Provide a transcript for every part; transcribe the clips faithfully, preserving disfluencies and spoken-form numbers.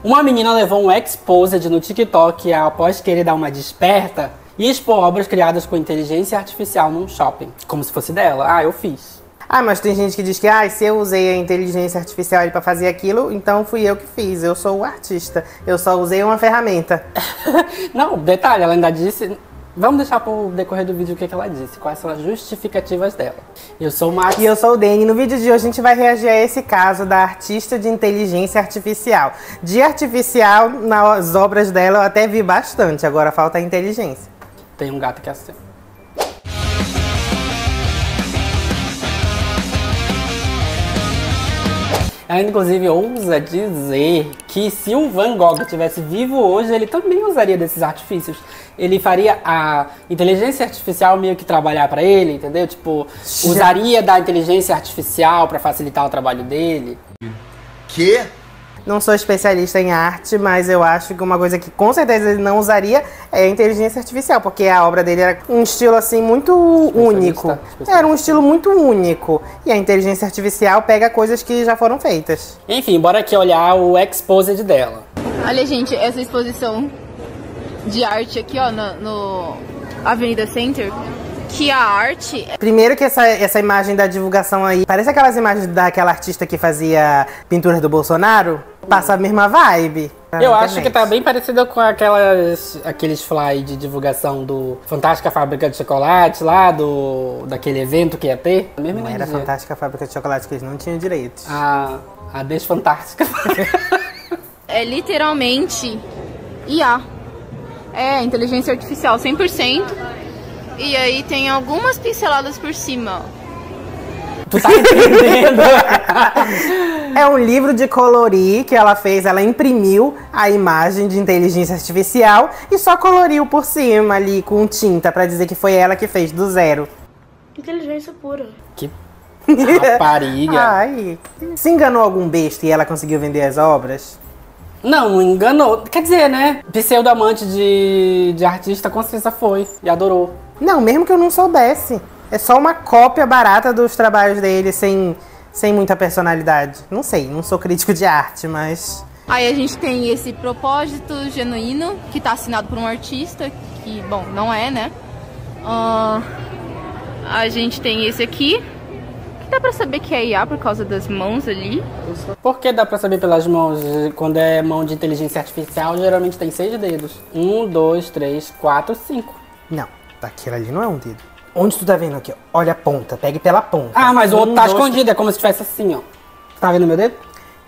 Uma menina levou um exposed no TikTok após querer dar uma desperta e expor obras criadas com inteligência artificial num shopping. Como se fosse dela. Ah, eu fiz. Ah, mas tem gente que diz que ah, se eu usei a inteligência artificial para fazer aquilo, então fui eu que fiz. Eu sou o artista. Eu só usei uma ferramenta. Não, detalhe, ela ainda disse... Vamos deixar pro decorrer do vídeo o que, que ela disse, quais são as justificativas dela. Eu sou o Max. E eu sou o Dani. No vídeo de hoje a gente vai reagir a esse caso da artista de inteligência artificial. De artificial, nas obras dela eu até vi bastante, agora falta a inteligência. Tem um gato que é assim. Ela inclusive ousa dizer que se o Van Gogh estivesse vivo hoje, ele também usaria desses artifícios. Ele faria a inteligência artificial meio que trabalhar pra ele, entendeu? Tipo, usaria da inteligência artificial pra facilitar o trabalho dele. Que? Não sou especialista em arte, mas eu acho que uma coisa que com certeza ele não usaria é a inteligência artificial, porque a obra dele era um estilo assim muito único. Era um estilo muito único. E a inteligência artificial pega coisas que já foram feitas. Enfim, bora aqui olhar o exposed dela. Olha, gente, essa exposição de arte aqui, ó, no, no Avenida Center, que a arte... Primeiro que essa, essa imagem da divulgação aí, parece aquelas imagens daquela artista que fazia pinturas do Bolsonaro, passa a mesma vibe. Eu acho que tá bem parecida com aquelas, aqueles fly de divulgação do Fantástica Fábrica de Chocolate lá, do, daquele evento que ia ter. Mesmo não era Fantástica Fábrica de Chocolate, que eles não tinham direitos. A, a Desfantástica. É literalmente I A. É, inteligência artificial cem por cento. E aí tem algumas pinceladas por cima, ó. Tu tá entendendo? É um livro de colorir que ela fez, ela imprimiu a imagem de inteligência artificial e só coloriu por cima ali com tinta pra dizer que foi ela que fez do zero. Inteligência pura. Que rapariga. Ai, se enganou algum besta e ela conseguiu vender as obras? Não, não enganou. Quer dizer, né? Pseudo-amante de, de artista com certeza foi e adorou. Não, mesmo que eu não soubesse. É só uma cópia barata dos trabalhos dele, sem, sem muita personalidade. Não sei, não sou crítico de arte, mas... Aí a gente tem esse propósito genuíno, que tá assinado por um artista, que, bom, não é, né? Uh, a gente tem esse aqui, que dá pra saber que é I A por causa das mãos ali. Por que dá pra saber pelas mãos? Quando é mão de inteligência artificial, geralmente tem seis dedos. Um, dois, três, quatro, cinco. Não, aquilo ali não é um dedo. Onde tu tá vendo aqui, ó? Olha a ponta, pegue pela ponta. Ah, mas o um, outro tá dois, escondido, é como se tivesse assim, ó. Tá vendo meu dedo?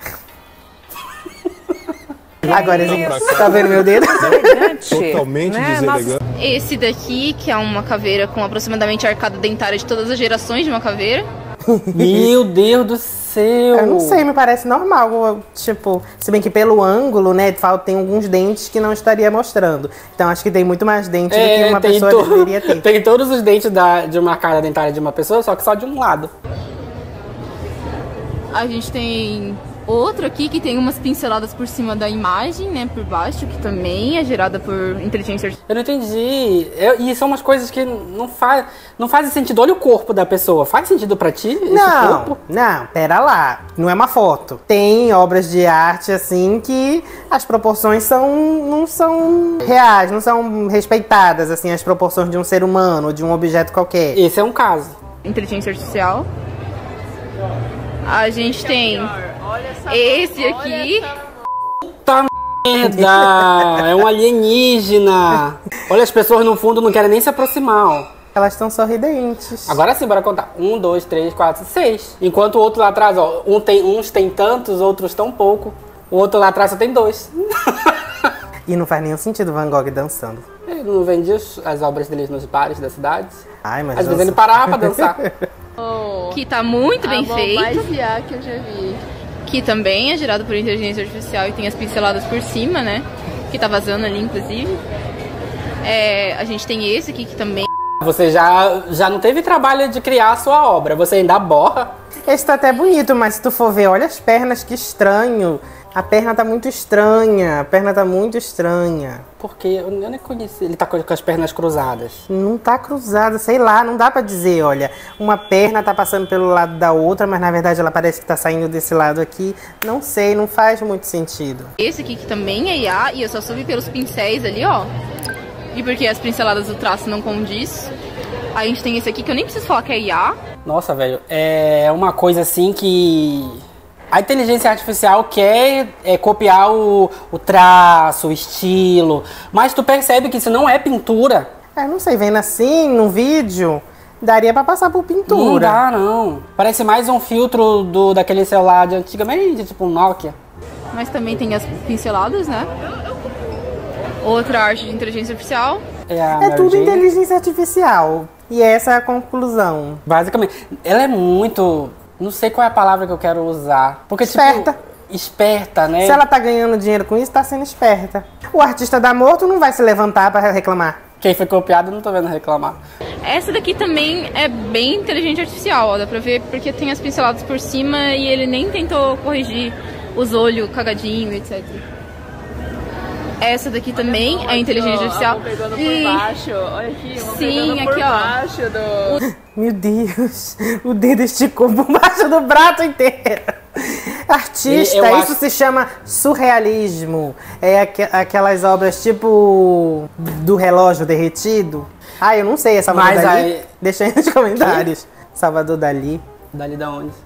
Agora, você tá vendo meu dedo? Totalmente né? deselegante. Esse daqui, que é uma caveira com aproximadamente a arcada dentária de todas as gerações de uma caveira. Meu Deus do céu! Eu não sei, me parece normal. Tipo, se bem que pelo ângulo, né, tem alguns dentes que não estaria mostrando. Então acho que tem muito mais dentes É, do que uma tem pessoa to- deveria ter. Tem todos os dentes da, de uma arcada dentária de uma pessoa, só que só de um lado. A gente tem outro aqui que tem umas pinceladas por cima da imagem, né, por baixo, que também é gerada por inteligência artificial. Eu não entendi. Eu, e são umas coisas que não, faz, não fazem sentido. Olha o corpo da pessoa. Faz sentido pra ti esse Não, corpo? não, pera lá. Não é uma foto. Tem obras de arte, assim, que as proporções são, não são reais, não são respeitadas, assim, as proporções de um ser humano, de um objeto qualquer. Esse é um caso. Inteligência artificial. A gente tem esse aqui. Puta merda! É um alienígena! Olha, as pessoas no fundo não querem nem se aproximar, ó. Elas estão sorridentes. Agora sim, bora contar. Um, dois, três, quatro, seis. Enquanto o outro lá atrás, ó, um tem, uns tem tantos, outros tão pouco. O outro lá atrás só tem dois. E não faz nenhum sentido Van Gogh dançando. Ele não vendia as as obras dele nos bares das cidades. Ai, mas Às vezes dança- ele parava pra dançar. Que tá muito bem feito. mais I A que eu já vi. Que também é gerado por inteligência artificial e tem as pinceladas por cima, né? Que tá vazando ali, inclusive. É, a gente tem esse aqui que também... Você já, já não teve trabalho de criar a sua obra, você ainda borra. Esse tá até bonito, mas se tu for ver, olha as pernas, que estranho. A perna tá muito estranha, a perna tá muito estranha. Porque eu nem conheci. Ele tá com as pernas cruzadas. Não tá cruzada, sei lá, não dá pra dizer, olha. Uma perna tá passando pelo lado da outra, mas na verdade ela parece que tá saindo desse lado aqui. Não sei, não faz muito sentido. Esse aqui que também é I A, e eu só subi pelos pincéis ali, ó. E porque as pinceladas do traço não condiz. A gente tem esse aqui que eu nem preciso falar que é I A. Nossa, velho, é uma coisa assim que... A inteligência artificial quer é, copiar o, o traço, o estilo, mas tu percebe que isso não é pintura. É, não sei, vendo assim, no vídeo, daria pra passar por pintura. Não dá, não. Parece mais um filtro do, daquele celular de antigamente, tipo um Nokia. Mas também tem as pinceladas, né? Outra arte de inteligência artificial. É, a É Mary tudo Jane. inteligência artificial. E essa é a conclusão. Basicamente, ela é muito... Não sei qual é a palavra que eu quero usar. Porque, Esperta. tipo... Esperta, né? Se ela tá ganhando dinheiro com isso, tá sendo esperta. O artista da morto não vai se levantar pra reclamar. Quem foi copiado, não tô vendo reclamar. Essa daqui também é bem inteligente artificial, ó. Dá pra ver porque tem as pinceladas por cima e ele nem tentou corrigir os olhos cagadinho, etcétera. Essa daqui também é inteligência artificial. Pegando E... por baixo, olha aqui, uma Sim, pegando por aqui, ó. baixo do... Meu Deus, o dedo esticou por baixo do prato inteiro. Artista, Eu isso acho- se chama surrealismo. É aqu aquelas obras tipo do relógio derretido. Ah, eu não sei, é Salvador Mas Dali? aí- Deixa aí nos comentários. Salvador Dali. Dali da onde?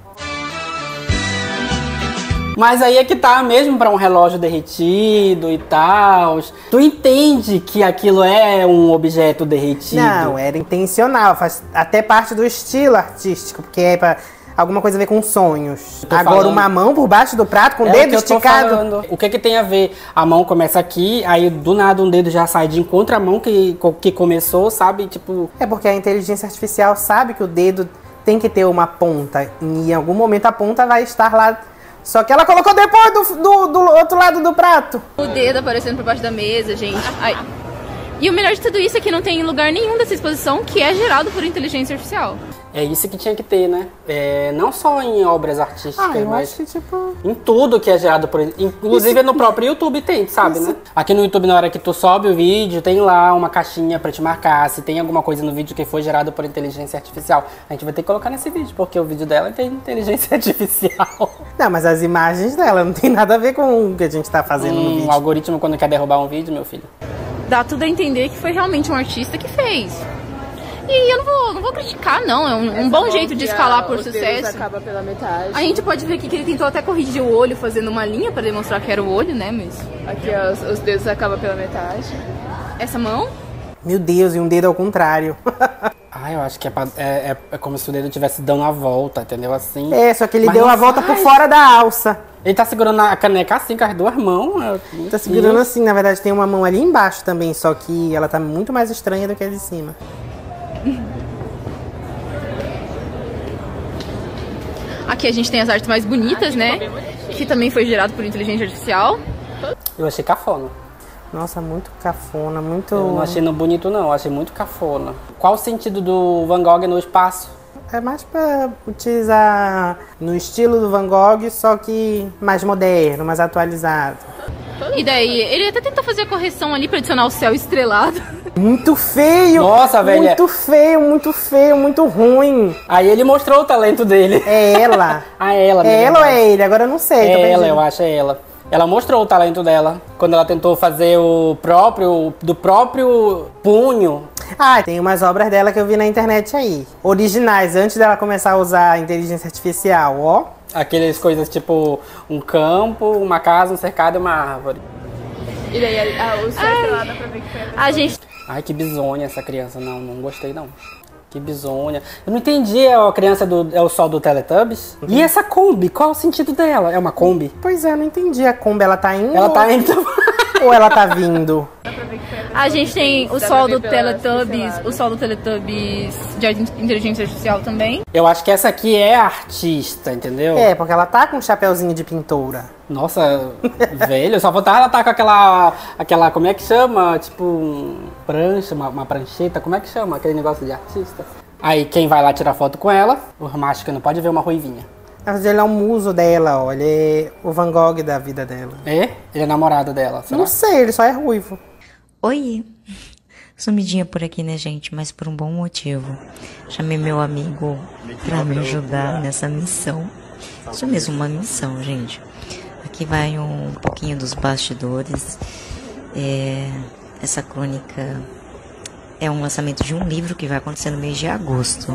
Mas aí é que tá mesmo pra um relógio derretido e tal. Tu entende que aquilo é um objeto derretido? Não, era intencional, faz até parte do estilo artístico, porque é pra alguma coisa a ver com sonhos. Tô Agora falando- uma mão por baixo do prato com o É o dedo que eu tô esticado. falando. O que que tem a ver? A mão começa aqui, aí do nada um dedo já sai de encontro à mão que, que começou, sabe? Tipo, É porque a inteligência artificial sabe que o dedo tem que ter uma ponta. E em algum momento a ponta vai estar lá. Só que ela colocou depois do, do, do outro lado do prato. O dedo aparecendo por baixo da mesa, gente. Ai. E o melhor de tudo isso é que não tem lugar nenhum dessa exposição que é gerado por inteligência artificial. é isso que tinha que ter, né? É, não só em obras artísticas, Ah, eu mas acho que tipo... em tudo que é gerado por ele. Inclusive no próprio YouTube tem, sabe, né? Aqui no YouTube, na hora que tu sobe o vídeo, tem lá uma caixinha pra te marcar. Se tem alguma coisa no vídeo que foi gerado por inteligência artificial, a gente vai ter que colocar nesse vídeo, porque o vídeo dela tem inteligência artificial. Não, mas as imagens dela não tem nada a ver com o que a gente tá fazendo no Hum, o vídeo. algoritmo, quando quer derrubar um vídeo, meu filho. Dá tudo a entender que foi realmente um artista que fez. E eu não vou, não vou criticar, não. É um, um bom jeito de escalar por os dedos sucesso. acaba pela metade. A gente pode ver aqui que ele tentou até corrigir o olho fazendo uma linha pra demonstrar que era o olho, né? Mas Aqui, ó, os, os dedos acabam pela metade. essa mão, Meu Deus, e um dedo ao contrário. Ah, eu acho que é, pra- é, é- é como se o dedo estivesse dando a volta, entendeu? Assim. É, só que ele Mas deu não a volta por faz. fora da alça. Ele tá segurando a caneca assim com as duas mãos. eu- Tá segurando assim, na verdade tem uma mão ali embaixo também, só que ela tá muito mais estranha do que a de cima. aqui a gente tem as artes mais bonitas, né? Que também foi gerado por inteligência artificial. Eu achei cafona. Nossa, muito cafona, muito... Eu não achei não bonito, não. Eu achei muito cafona. Qual o sentido do Van Gogh no espaço? É mais pra utilizar no estilo do Van Gogh, só que mais moderno, mais atualizado. E daí, ele até tentou fazer a correção ali pra adicionar o céu estrelado. Muito feio! Nossa, velho. Muito feio, muito feio, muito ruim. Aí ele mostrou o talento dele. É ela. Ah, é ela. É mesmo. ela ou é ele? Agora eu não sei. tô É ela, perdida. eu acho, é ela. Ela mostrou o talento dela quando ela tentou fazer o próprio, do próprio punho. Ah, tem umas obras dela que eu vi na internet aí. Originais, antes dela começar a usar a inteligência artificial, ó. Aquelas coisas tipo um campo, uma casa, um cercado e uma árvore. E daí, ah, o céu estrelado dá pra ver que foi a A gente Ai, que bizonha essa criança. Não, não gostei não. Que bizonha. Eu não entendi, é a criança do é o sol do Teletubbies? E essa Kombi, qual é o sentido dela? É uma Kombi? Pois é, eu não entendi. A Kombi, ela tá indo Ela tá indo... ou ela tá vindo? A gente tem o Dá sol pra do ver pela Teletubbies, pincelada. o sol do Teletubbies de inteligência artificial também. Eu acho que essa aqui é artista, entendeu? É, porque ela tá com um chapeuzinho de pintora. Nossa, velho, só faltava ela tá com aquela, aquela, como é que chama? Tipo, um prancha, uma, uma prancheta, como é que chama? Aquele negócio de artista. Aí quem vai lá tirar foto com ela, os machos que não pode ver uma ruivinha. Mas ele é o muso dela, ó. Ele é o Van Gogh da vida dela. É? Ele é namorado dela, será? Não sei, ele só é ruivo. Oi! Sumidinha por aqui, né, gente? Mas por um bom motivo. Chamei meu amigo pra me ajudar nessa missão. Isso mesmo, uma missão, gente. Aqui vai um pouquinho dos bastidores. É, essa crônica é um lançamento de um livro que vai acontecer no mês de agosto.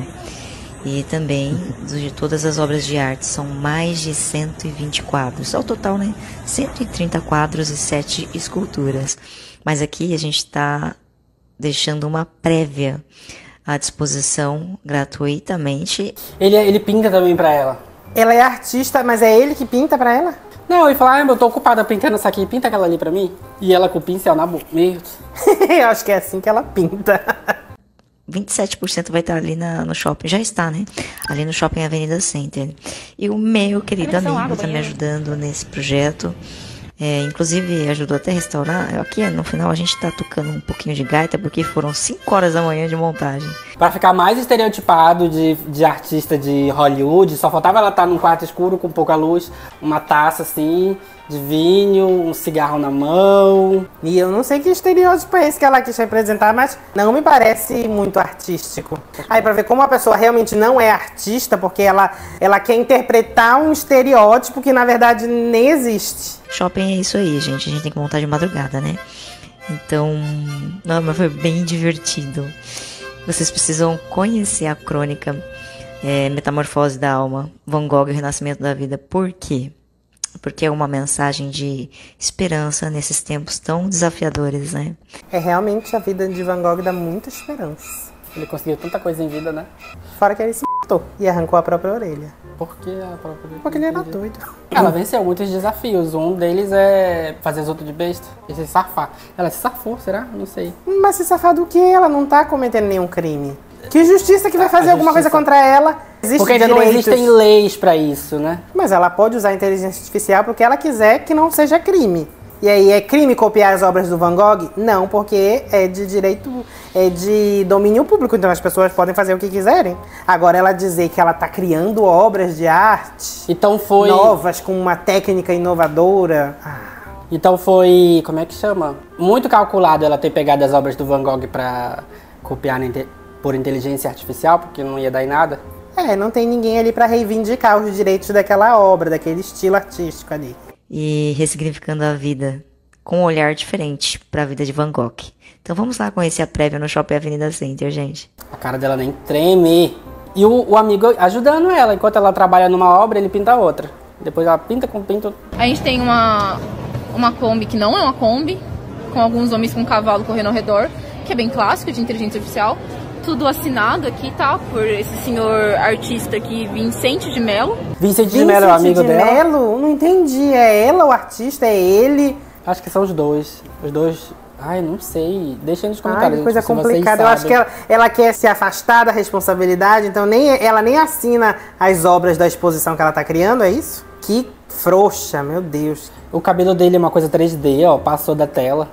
E também de todas as obras de arte, são mais de cento e vinte quadros. Ao total, né? cento e trinta quadros e sete esculturas. Mas aqui a gente está deixando uma prévia à disposição gratuitamente. Ele, ele pinta também pra ela. Ela é artista, mas é ele que pinta pra ela? Não, ele fala, ah, eu tô ocupada pintando essa aqui, pinta aquela ali pra mim. E ela com o pincel na boca. Meu Deus. Eu acho que é assim que ela pinta. vinte e sete por cento vai estar ali na, no shopping, já está, né? Ali no Shopping Avenida Center. E o meu querido amigo está me ajudando nesse projeto. É, inclusive ajudou até a restaurar. Aqui no final a gente tá tocando um pouquinho de gaita porque foram cinco horas da manhã de montagem. Pra ficar mais estereotipado de, de artista de Hollywood, só faltava ela estar num quarto escuro com pouca luz, uma taça assim, de vinho, um cigarro na mão. E eu não sei que estereótipo é esse que ela quis representar, mas não me parece muito artístico. Aí pra ver como a pessoa realmente não é artista, porque ela, ela quer interpretar um estereótipo que na verdade nem existe. Shopping é isso aí, gente. A gente tem que montar de madrugada, né? Então, não, mas foi bem divertido. Vocês precisam conhecer a crônica é, Metamorfose da Alma, Van Gogh e o Renascimento da Vida. Por quê? Porque é uma mensagem de esperança nesses tempos tão desafiadores, né? É realmente a vida de Van Gogh dá muita esperança. Ele conseguiu tanta coisa em vida, né? Fora que ele se matou e arrancou a própria orelha. Por que a própria orelha? Porque ele era doido. Ela venceu muitos desafios. Um deles é fazer os outros de besta e se safar. Ela se safou, será? Não sei. Mas se safar do quê? Ela não tá cometendo nenhum crime. Que justiça que vai fazer A alguma justiça. coisa contra ela? Existe Porque ainda direitos. não existem leis pra isso, né? Mas ela pode usar a inteligência artificial porque ela quiser que não seja crime. E aí, é crime copiar as obras do Van Gogh? Não, porque é de direito, é de domínio público, então as pessoas podem fazer o que quiserem. Agora, ela dizer que ela tá criando obras de arte Então foi... novas, com uma técnica inovadora... Ah. Então foi... Como é que chama? Muito calculado ela ter pegado as obras do Van Gogh pra copiar na inte- por inteligência artificial, porque não ia dar em nada. É, não tem ninguém ali pra reivindicar os direitos daquela obra, daquele estilo artístico ali. E ressignificando a vida com um olhar diferente para a vida de Van Gogh. Então vamos lá conhecer a prévia no Shopping Avenida Center, gente. A cara dela nem treme. E o, o amigo ajudando ela. Enquanto ela trabalha numa obra, ele pinta outra. Depois ela pinta com pinto. A gente tem uma, uma Kombi que não é uma Kombi, com alguns homens com um cavalo correndo ao redor, que é bem clássico de inteligência artificial. Tudo assinado aqui, tá? Por esse senhor artista aqui, Vicente de Mello. Vicente de Mello é o amigo de dela. Mello? Não entendi. É ela o artista? É ele? Acho que são os dois. Os dois... Ai, não sei. Deixa aí nos comentários. Ai, que coisa se vocês complicada. Eu acho que sabem. ela, ela quer se afastar da responsabilidade, então nem, ela nem assina as obras da exposição que ela tá criando, é isso? Que frouxa, meu Deus. O cabelo dele é uma coisa três D, ó. Passou da tela.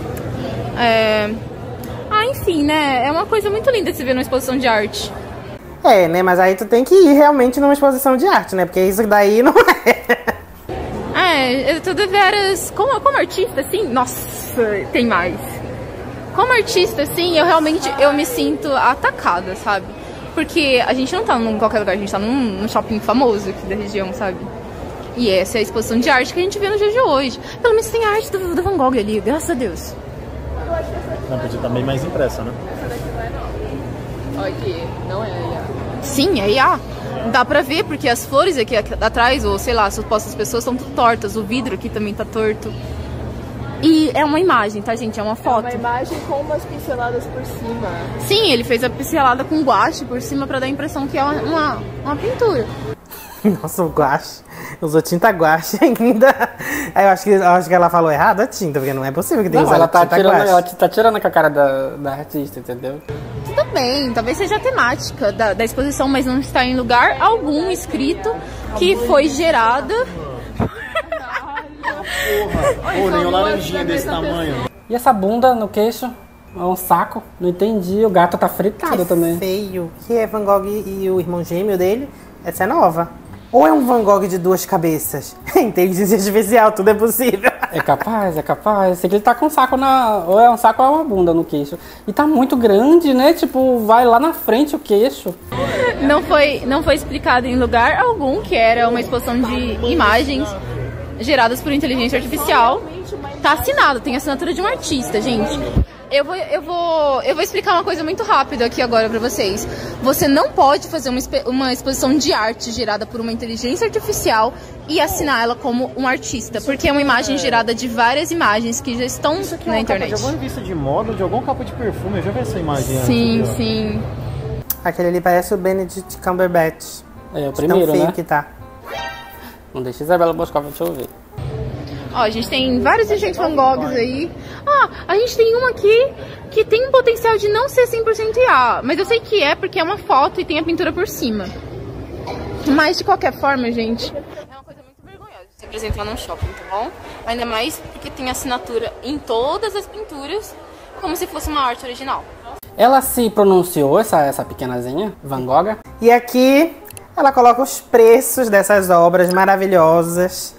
É... Ah, enfim, né? É uma coisa muito linda de se ver numa exposição de arte. É, né? Mas aí tu tem que ir realmente numa exposição de arte, né? Porque isso daí não é. É, eu tô deveras... Como, como artista, assim... Nossa, tem mais. Como artista, assim, eu realmente eu me sinto atacada, sabe? Porque a gente não tá em qualquer lugar, a gente tá num, num shopping famoso aqui da região, sabe? E essa é a exposição de arte que a gente vê no dia de hoje. Pelo menos tem a arte do, do Van Gogh ali, graças a Deus. Não, podia estar bem mais impressa, né? Olha aqui, não é I A. Sim, é I A. Dá pra ver, porque as flores aqui atrás, ou sei lá, as supostas pessoas estão tudo tortas. O vidro aqui também tá torto. E é uma imagem, tá, gente? É uma foto. É uma imagem com umas pinceladas por cima. Sim, ele fez a pincelada com guache por cima pra dar a impressão que é uma, uma, uma pintura. Nossa, o guache. Usou tinta guache ainda. Aí eu acho que, eu acho que ela falou errado a tinta, porque não é possível que tenha Não, usado ela tá tinta tirando, guache. ela tá tirando com a cara da, da artista, entendeu? Tudo bem, talvez seja a temática da, da exposição, mas não está em lugar algum escrito que foi gerada. Pô, nem uma laranjinha desse tamanho. E essa bunda no queixo? É um saco? Não entendi. O gato tá fritado Que também. feio. Que é Van Gogh e o irmão gêmeo dele. Essa é nova. Ou é um Van Gogh de duas cabeças? Inteligência artificial, tudo é possível. É capaz, é capaz. Sei que ele tá com um saco na... Ou é um saco ou é uma bunda no queixo. E tá muito grande, né? Tipo, vai lá na frente o queixo. Não foi, não foi explicado em lugar algum que era uma exposição de imagens geradas por inteligência artificial. Tá assinado, tem assinatura de um artista, gente. Eu vou, eu vou, eu vou explicar uma coisa muito rápida aqui agora pra vocês. Você não pode fazer uma, uma exposição de arte gerada por uma inteligência artificial e assinar ela como um artista, porque é uma imagem gerada de várias imagens que já estão Isso na é internet. Capa de alguma revista de moda, de algum capa de perfume, eu já vi essa imagem. Sim, antes, sim. Aquele ali parece o Benedict Cumberbatch. É o primeiro, tão feio né? que tá. Não deixa Isabela Boscov, deixa eu ver. Ó, a gente tem vários Vincent Van Goghs aí. Ah, a gente tem uma aqui que tem um potencial de não ser cem por cento I A, mas eu sei que é porque é uma foto e tem a pintura por cima. Mas de qualquer forma, gente, é uma coisa muito vergonhosa se apresentar num shopping, tá bom? Ainda mais porque tem assinatura em todas as pinturas, como se fosse uma arte original. Ela se pronunciou, essa, essa pequenazinha, Van Gogh? E aqui ela coloca os preços dessas obras maravilhosas.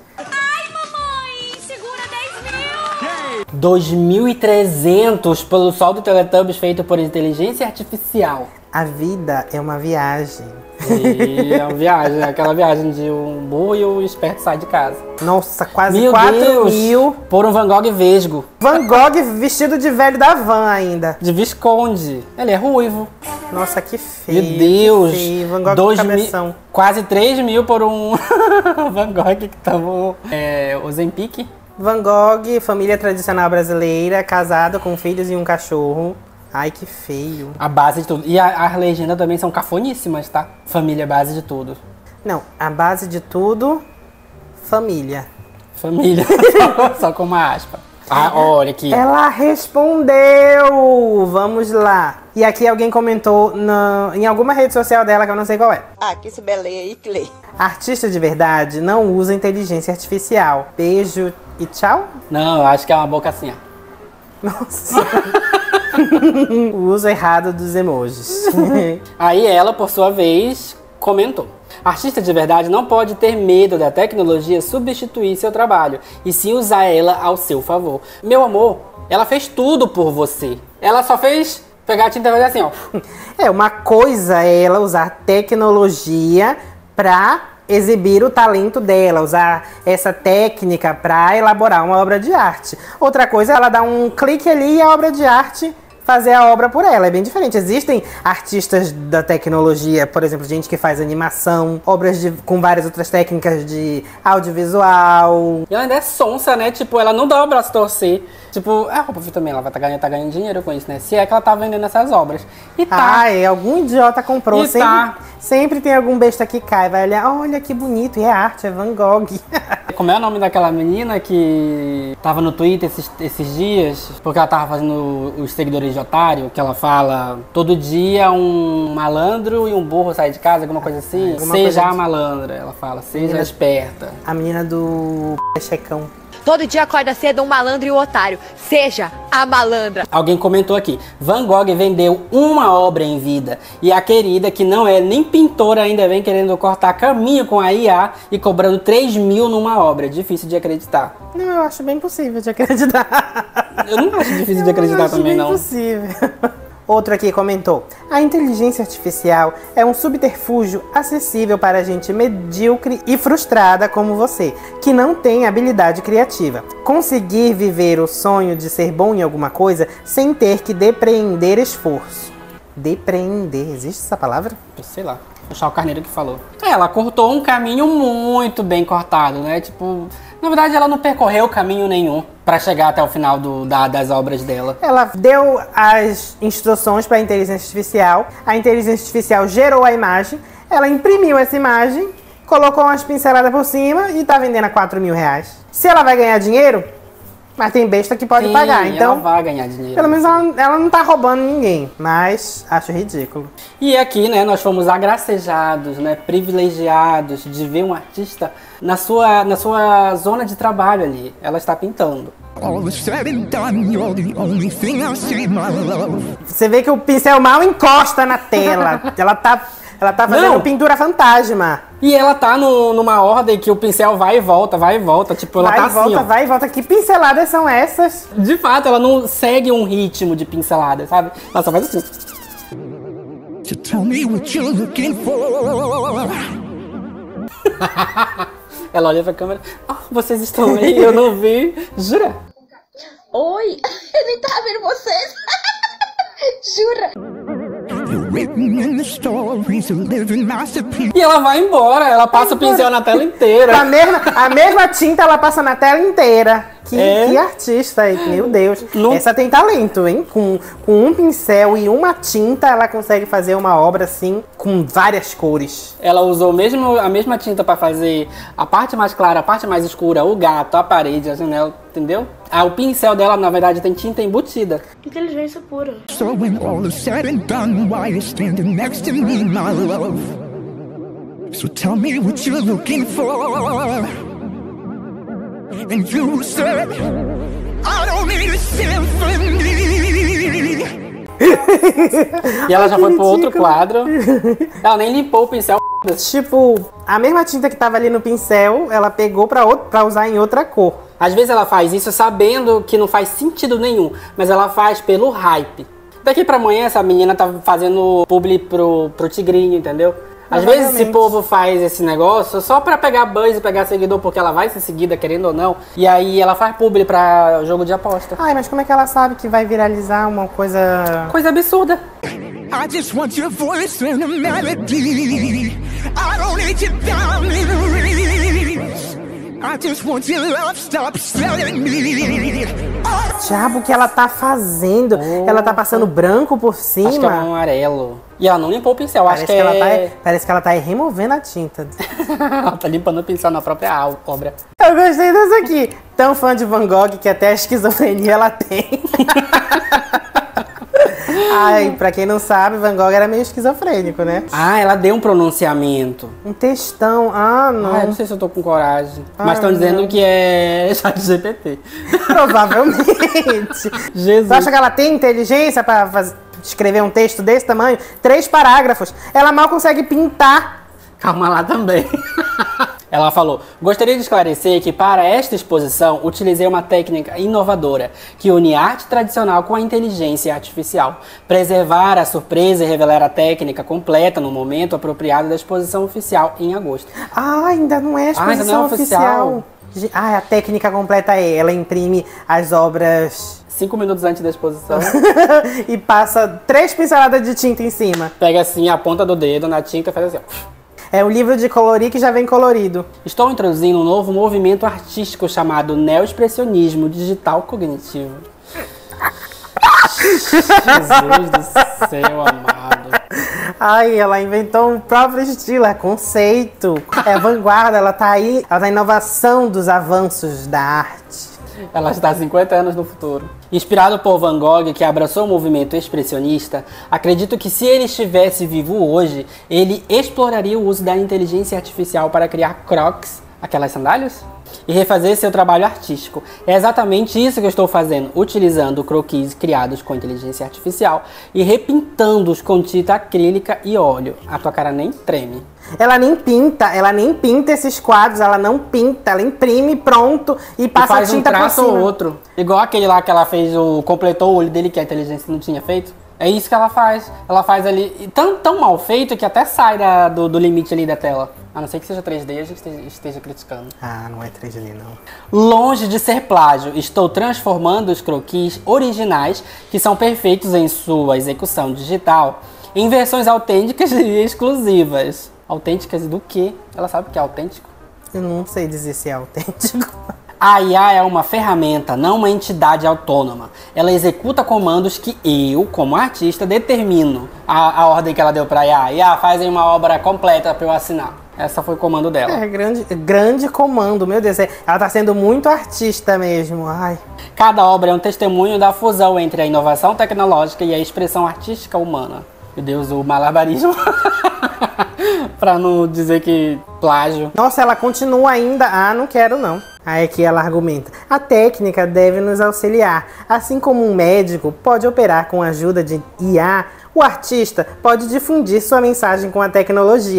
dois mil e trezentos pelo sol do Teletubbies feito por inteligência artificial. A vida é uma viagem. E é uma viagem, é aquela viagem de um burro e o esperto sai de casa. Nossa, quase Meu quatro Deus, mil. por um Van Gogh vesgo. Van Gogh vestido de velho da van ainda. De Visconde. Ele é ruivo. Nossa, que feio. Meu Deus. Que feio. Van Gogh Dois com mil, cabeção. quase três mil por um Van Gogh que tava é, o Zempic. Van Gogh, família tradicional brasileira, casado com filhos e um cachorro. Ai, que feio. A base de tudo. E a- as legendas também são cafoníssimas, tá? Família é base de tudo. Não, a base de tudo, família. Família. Só com uma aspa. Ah, olha aqui. Ela respondeu! Vamos lá. E aqui alguém comentou na- em alguma rede social dela, que eu não sei qual é. Ah, que esse beleia aí que lê. Artista de verdade não usa inteligência artificial. Beijo e tchau? Não, eu acho que é uma boca assim, ó. Nossa. O uso errado dos emojis. Aí ela, por sua vez, comentou: artista de verdade não pode ter medo da tecnologia substituir seu trabalho, e sim usar ela ao seu favor. Meu amor, ela fez tudo por você. Ela só fez pegar a tinta e fazer assim, ó. É, uma coisa é ela usar tecnologia pra exibir o talento dela, usar essa técnica pra elaborar uma obra de arte. Outra coisa é ela dar um clique ali e a obra de arte fazer a obra por ela. É bem diferente. Existem artistas da tecnologia, por exemplo, gente que faz animação, obras de, com várias outras técnicas de audiovisual. E ela ainda é sonsa, né? Tipo, ela não dá o braço a torcer. Tipo, a Roupa também, ela vai tá ganhando, tá ganhando dinheiro com isso, né? Se é que ela tá vendendo essas obras. E tá. Ai, algum idiota comprou. E Sempre, tá. sempre tem algum besta que cai, vai olhar, olha que bonito, e é arte, é Van Gogh. Como é o nome daquela menina que tava no Twitter esses, esses dias? Porque ela tava fazendo os seguidores de otário, que ela fala todo dia um malandro e um burro sai de casa, alguma coisa assim. Alguma seja coisa a de- malandra, ela fala, seja Menina- esperta. A menina do checão. Todo dia acorda cedo um malandro e um otário. Seja a malandra. Alguém comentou aqui, Van Gogh vendeu uma obra em vida e a querida, que não é nem pintora, ainda vem querendo cortar caminho com a I A e cobrando três mil numa obra. Difícil de acreditar. Não, eu acho bem possível de acreditar. Eu não acho difícil de Eu acreditar acho também, bem não. possível. Outro aqui comentou: a inteligência artificial é um subterfúgio acessível para gente medíocre e frustrada como você, que não tem habilidade criativa. Conseguir viver o sonho de ser bom em alguma coisa sem ter que depreender esforço. Depreender, existe essa palavra? Sei lá, foi o Chau Carneiro que falou. É, ela cortou um caminho muito bem cortado, né? Tipo, na verdade ela não percorreu caminho nenhum pra chegar até o final do, da- das obras dela. Ela deu as instruções para a inteligência artificial, a inteligência artificial gerou a imagem, ela imprimiu essa imagem, colocou umas pinceladas por cima e tá vendendo a quatro mil reais. Se ela vai ganhar dinheiro, mas tem besta que pode Sim, pagar, então ela vai ganhar dinheiro. pelo menos ela, ela não tá roubando ninguém, mas acho ridículo. E aqui, né, nós fomos agracejados, né, privilegiados de ver um artista na sua, na sua zona de trabalho ali. Ela está pintando. Você vê que o pincel mal encosta na tela, ela tá, ela tá fazendo Não. pintura fantasma. E ela tá no, numa ordem que o pincel vai e volta, vai e volta. Tipo, ela vai tá e volta, assim, ó. vai e volta. Que pinceladas são essas? De fato, ela não segue um ritmo de pincelada, sabe? Ela só faz assim. Ela olha pra câmera. Oh, vocês estão aí? Eu não vi. Jura? Oi, eu nem tava vendo vocês. Jura? E ela vai embora, ela passa o pincel na tela inteira. A mesma, a mesma tinta ela passa na tela inteira. Que, É. que artista aí, meu Deus. Não- Essa tem talento, hein? Com, com um pincel e uma tinta, ela consegue fazer uma obra assim, com várias cores. Ela usou mesmo, a mesma tinta pra fazer a parte mais clara, a parte mais escura, o gato, a parede, a janela, entendeu? Ah, o pincel dela, na verdade, tem tinta embutida. Inteligência pura. So when all is said and done, why you standing next to me, my love? So tell me what you're looking for. And you said, I don't need a symphony. E ela já foi pro outro quadro. Ela nem limpou o pincel. Tipo, a mesma tinta que tava ali no pincel, ela pegou pra, outro, pra usar em outra cor. Às vezes ela faz isso sabendo que não faz sentido nenhum, mas ela faz pelo hype. Daqui pra amanhã essa menina tá fazendo publi pro, pro Tigrinho, entendeu? Às vezes esse povo faz esse negócio só pra pegar buzz e pegar seguidor, porque ela vai ser seguida, querendo ou não. E aí ela faz publi pra jogo de aposta. Ai, mas como é que ela sabe que vai viralizar uma coisa... Coisa absurda. I just want your voice and a melody. I don't need your diamond rings. I just want your love, stop selling me. Diabo, o que ela tá fazendo? Oh. Ela tá passando branco por cima? Acho que é um amarelo. E ela não limpou o pincel, Parece acho que, que, ela é... tá, parece que ela tá removendo a tinta. ela tá limpando o pincel na própria al- obra. Eu gostei dessa aqui. Tão fã de Van Gogh que até a esquizofrenia ela tem. Ai, pra quem não sabe, Van Gogh era meio esquizofrênico, né? Ah, ela deu um pronunciamento. Um textão. Ah, não. Ah, eu não sei se eu tô com coragem. Ah, mas estão dizendo não. que é chat G P T. Provavelmente. Jesus. Você acha que ela tem inteligência pra faz- escrever um texto desse tamanho? Três parágrafos. Ela mal consegue pintar. Calma lá também. Ela falou: gostaria de esclarecer que para esta exposição utilizei uma técnica inovadora que une arte tradicional com a inteligência artificial. Preservar a surpresa e revelar a técnica completa no momento apropriado da exposição oficial em agosto. Ah, ainda não é a Ah, ainda exposição não é oficial. oficial. Ge- Ah, a técnica completa é, ela imprime as obras Cinco minutos antes da exposição, e passa três pinceladas de tinta em cima. pega assim a ponta do dedo na tinta e faz assim, ó. É um livro de colorir que já vem colorido. Estou introduzindo um novo movimento artístico chamado neoexpressionismo digital cognitivo. Jesus do céu, amado. Ai, ela inventou um próprio estilo, é conceito. É vanguarda, ela tá aí, ela tá na inovação dos avanços da arte. Ela está há cinquenta anos no futuro. Inspirado por Van Gogh, que abraçou o movimento expressionista, acredito que se ele estivesse vivo hoje, ele exploraria o uso da inteligência artificial para criar crocs, aquelas sandálias, e refazer seu trabalho artístico. É exatamente isso que eu estou fazendo, utilizando croquis criados com inteligência artificial e repintando-os com tinta acrílica e óleo. A tua cara nem treme. Ela nem pinta, ela nem pinta esses quadros, ela não pinta, ela imprime pronto e passa e faz a tinta um por traço cima. ou outro. Igual aquele lá que ela fez, o completou o olho dele que a inteligência não tinha feito. É isso que ela faz. Ela faz ali, e tão, tão mal feito que até sai da, do, do limite ali da tela. A não ser que seja três D, a gente esteja, esteja criticando. Ah, não é três D não. Longe de ser plágio, estou transformando os croquis originais, que são perfeitos em sua execução digital, em versões autênticas e exclusivas. Autênticas do quê? Ela sabe o que é autêntico? Eu não sei dizer se é autêntico. A I A é uma ferramenta, não uma entidade autônoma. Ela executa comandos que eu, como artista, determino a, a ordem que ela deu para a I A. I A, faz uma obra completa para eu assinar. Essa foi o comando dela. É, grande, grande comando, meu Deus. Ela tá sendo muito artista mesmo, ai. Cada obra é um testemunho da fusão entre a inovação tecnológica e a expressão artística humana. Meu Deus, o malabarismo. Pra não dizer que plágio. Nossa, ela continua ainda. Ah, não quero não. Aí aqui ela argumenta. A técnica deve nos auxiliar. Assim como um médico pode operar com a ajuda de I A, o artista pode difundir sua mensagem com a tecnologia.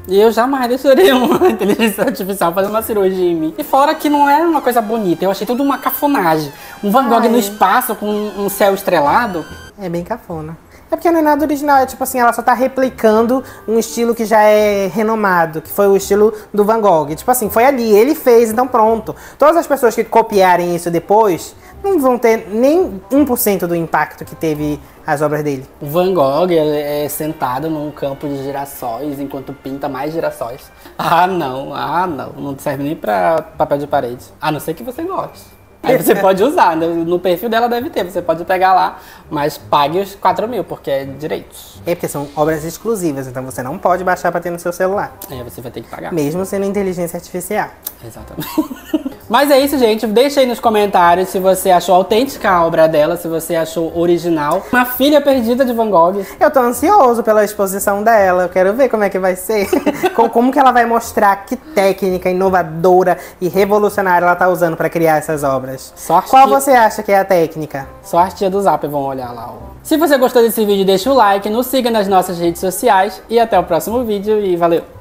E eu jamais deixaria uma inteligência artificial fazer uma cirurgia em mim. E fora que não é uma coisa bonita, eu achei tudo uma cafonagem. Um Van Gogh Ai. no espaço com um céu estrelado. É bem cafona. É porque não é nada original, é tipo assim, ela só tá replicando um estilo que já é renomado, que foi o estilo do Van Gogh. Tipo assim, foi ali, ele fez, então pronto. Todas as pessoas que copiarem isso depois não vão ter nem um por cento do impacto que teve as obras dele. O Van Gogh é sentado num campo de girassóis enquanto pinta mais girassóis. Ah não, ah não, não serve nem pra papel de parede. A não ser que você goste. Aí você pode usar, no perfil dela deve ter, você pode pegar lá, mas pague os quatro mil, porque é direitos. É porque são obras exclusivas, então você não pode baixar pra ter no seu celular. Aí você vai ter que pagar. Mesmo sendo inteligência artificial. Exatamente. Mas é isso, gente. Deixa aí nos comentários se você achou autêntica a obra dela, se você achou original. Uma filha perdida de Van Gogh. Eu tô ansioso pela exposição dela. Eu quero ver como é que vai ser. Como que ela vai mostrar que técnica inovadora e revolucionária ela tá usando pra criar essas obras. Sorte Qual você acha que é a técnica? Só as tia do Zap vão olhar lá. Ó. Se você gostou desse vídeo, deixa o like, nos siga nas nossas redes sociais e até o próximo vídeo e valeu!